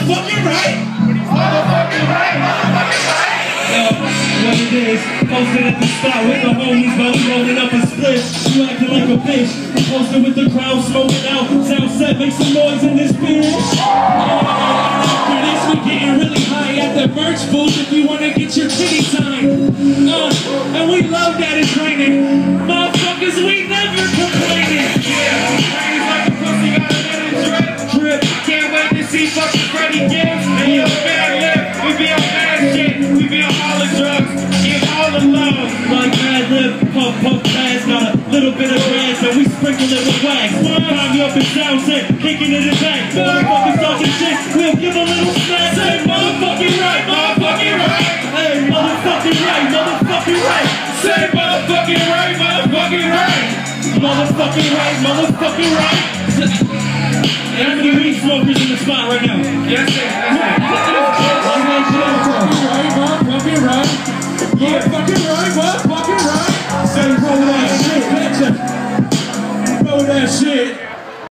motherfucking right. Motherfucking right, motherfucking right. Yo, what it is, posted at the spot with the homies, while we rolling up a split. You acting like a bitch. Posted with the crowd, smoking out. Sound set, make some noise in this bitch. After this, we getting really high at the merch booth if you wanna get your titty signed. And we love that it's raining. Motherfuckers, we never complaining. Yeah, rain's like a pussy, got a little drip. Can't wait to see fucking Freddie Gibbs. And yo, Bad Lip, we be on bad shit. We be on all the drugs, give all the love. Like Bad Lip, puff pass, got a little bit of grass, and we sprinkle it with wax. Prime you up in sound set, kicking it in back. Motherfuckers talking shit, we'll give a little smack. Say motherfucking right, motherfucking right. Hey, motherfucking right, motherfucking right. Say motherfucking right, motherfucking right. Motherfucking right, motherfucking right. And how many weed smokers in the spot right now? Yes, sir. Motherfucking right, motherfucking right. Yeah, fucking right, what?